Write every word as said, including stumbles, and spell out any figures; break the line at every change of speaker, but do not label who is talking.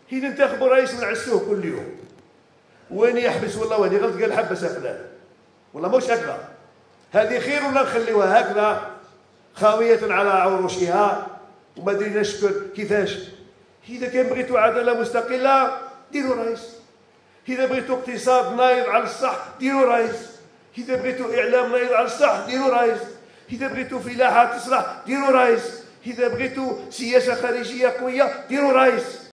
هي ننتخبوا رئيس ونعسوه كل يوم، وين يحبس والله وين يغلط قال حبس أخلال، والله مش هكذا. هذه خير ولا نخليوها هكذا خاوية على عروشها وما ادري نشكر كيفاش. إذا كان بغيتوا عدالة مستقلة ديروا رئيس، إذا بغيتوا اقتصاد نايض على الصح ديروا رئيس، إذا بغيتوا إعلام نايض على الصح ديروا رئيس، إذا بغيتوا فلاحة تصلح ديروا رئيس، إذا بغيتوا سياسة خارجية قوية ديروا رئيس.